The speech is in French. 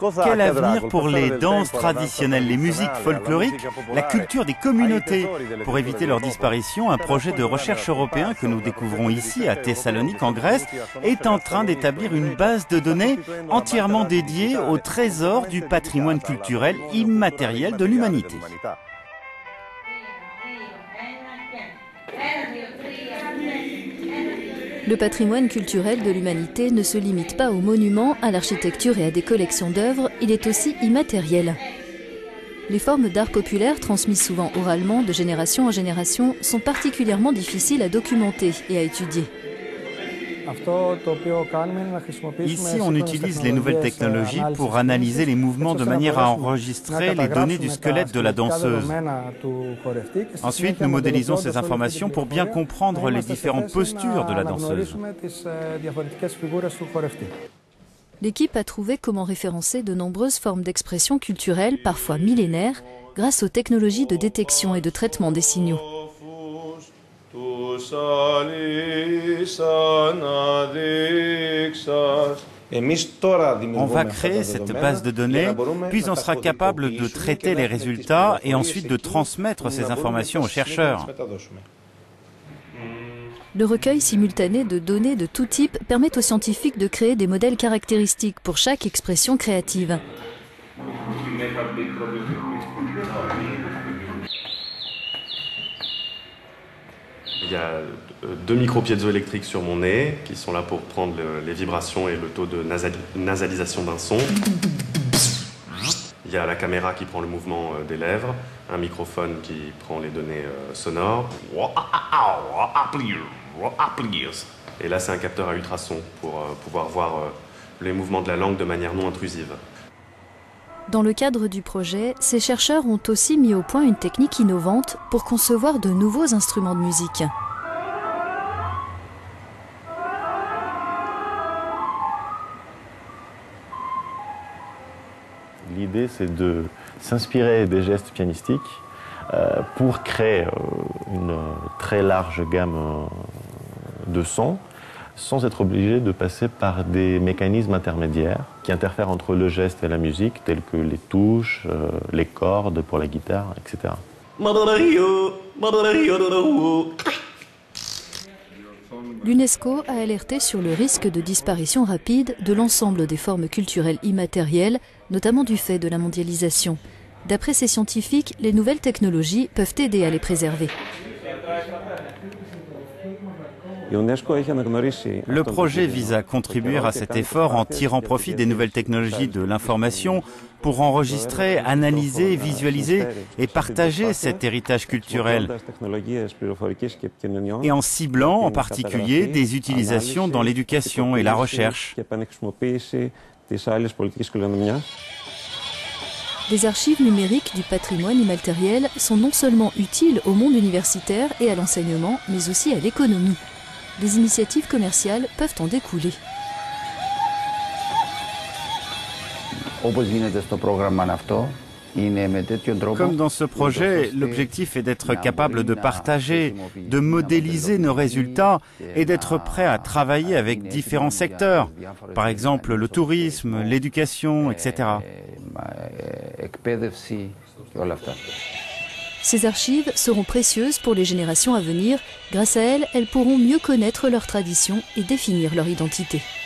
Quel avenir pour les danses traditionnelles, les musiques folkloriques, la culture des communautés? Pour éviter leur disparition, un projet de recherche européen que nous découvrons ici à Thessalonique en Grèce est en train d'établir une base de données entièrement dédiée au trésor du patrimoine culturel immatériel de l'humanité. Le patrimoine culturel de l'humanité ne se limite pas aux monuments, à l'architecture et à des collections d'œuvres, il est aussi immatériel. Les formes d'art populaire, transmises souvent oralement de génération en génération, sont particulièrement difficiles à documenter et à étudier. Ici, on utilise les nouvelles technologies pour analyser les mouvements de manière à enregistrer les données du squelette de la danseuse. Ensuite, nous modélisons ces informations pour bien comprendre les différentes postures de la danseuse. L'équipe a trouvé comment référencer de nombreuses formes d'expression culturelle, parfois millénaires, grâce aux technologies de détection et de traitement des signaux. On va créer cette base de données, puis on sera capable de traiter les résultats et ensuite de transmettre ces informations aux chercheurs. Le recueil simultané de données de tout type permet aux scientifiques de créer des modèles caractéristiques pour chaque expression créative. Il y a 2 micro-piézoélectriques sur mon nez qui sont là pour prendre les vibrations et le taux de nasalisation d'un son. Il y a la caméra qui prend le mouvement des lèvres, un microphone qui prend les données sonores. Et là, c'est un capteur à ultrasons pour pouvoir voir les mouvements de la langue de manière non intrusive. Dans le cadre du projet, ces chercheurs ont aussi mis au point une technique innovante pour concevoir de nouveaux instruments de musique. L'idée, c'est de s'inspirer des gestes pianistiques pour créer une très large gamme de sons, sans être obligé de passer par des mécanismes intermédiaires qui interfèrent entre le geste et la musique, tels que les touches, les cordes pour la guitare, etc. L'UNESCO a alerté sur le risque de disparition rapide de l'ensemble des formes culturelles immatérielles, notamment du fait de la mondialisation. D'après ces scientifiques, les nouvelles technologies peuvent aider à les préserver. Le projet vise à contribuer à cet effort en tirant profit des nouvelles technologies de l'information pour enregistrer, analyser, visualiser et partager cet héritage culturel et en ciblant en particulier des utilisations dans l'éducation et la recherche. Des archives numériques du patrimoine immatériel sont non seulement utiles au monde universitaire et à l'enseignement, mais aussi à l'économie. Des initiatives commerciales peuvent en découler. Comme dans ce projet, l'objectif est d'être capable de partager, de modéliser nos résultats et d'être prêt à travailler avec différents secteurs, par exemple le tourisme, l'éducation, etc. Ces archives seront précieuses pour les générations à venir. Grâce à elles, elles pourront mieux connaître leurs traditions et définir leur identité.